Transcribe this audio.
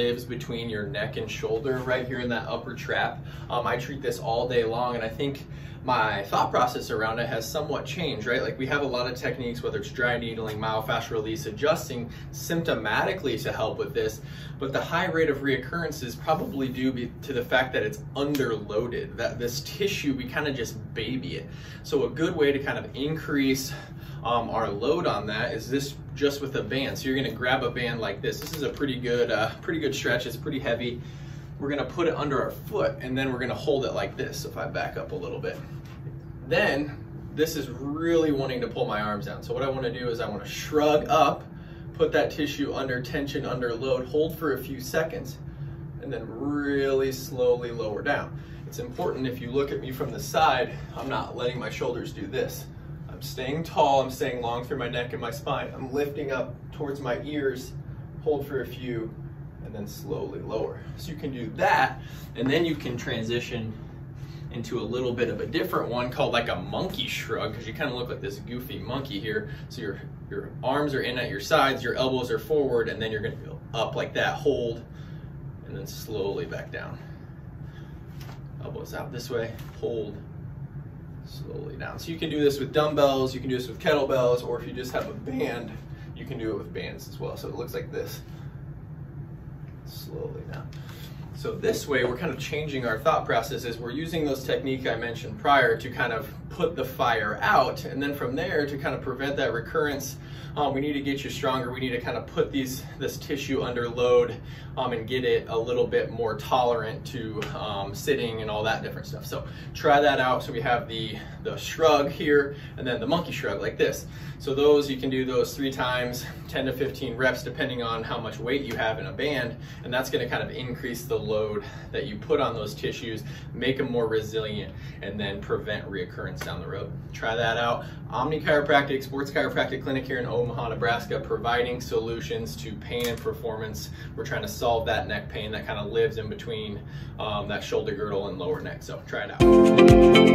lives between your neck and shoulder right here in that upper trap. I treat this all day long, and I think my thought process around it has somewhat changed, right? Like we have a lot of techniques, whether it's dry needling, myofascial release, adjusting symptomatically to help with this, but the high rate of reoccurrence is probably due to the fact that it's underloaded, that this tissue, we kind of just baby it. So a good way to kind of increase our load on that is this, just with a band. So you're gonna grab a band like this. This is a pretty good stretch, it's pretty heavy. We're gonna put it under our foot, and then we're gonna hold it like this. So if I back up a little bit, then this is really wanting to pull my arms down. So what I wanna do is I wanna shrug up, put that tissue under tension, under load, hold for a few seconds, and then really slowly lower down. It's important, if you look at me from the side, I'm not letting my shoulders do this. I'm staying tall, I'm staying long through my neck and my spine. I'm lifting up towards my ears, hold for a few, and then slowly lower. So you can do that, and then you can transition into a little bit of a different one called like a monkey shrug, because you kind of look like this goofy monkey here. So your arms are in at your sides, your elbows are forward, and then you're gonna go up like that, hold, and then slowly back down. Elbows out this way, hold, slowly down. So you can do this with dumbbells, you can do this with kettlebells, or if you just have a band, you can do it with bands as well. So it looks like this. Slowly down. So this way we're kind of changing our thought processes. We're using those techniques I mentioned prior to kind of put the fire out, and then from there to kind of prevent that recurrence, we need to get you stronger. We need to kind of put this tissue under load and get it a little bit more tolerant to sitting and all that different stuff. So try that out. So we have the shrug here, and then the monkey shrug like this. So those, you can do those 3 times, 10 to 15 reps, depending on how much weight you have in a band, and that's gonna kind of increase the load that you put on those tissues, make them more resilient, and then prevent reoccurrence down the road. Try that out. Omni Chiropractic, sports chiropractic clinic here in Omaha, Nebraska, providing solutions to pain and performance. We're trying to solve that neck pain that kind of lives in between that shoulder girdle and lower neck. So try it out.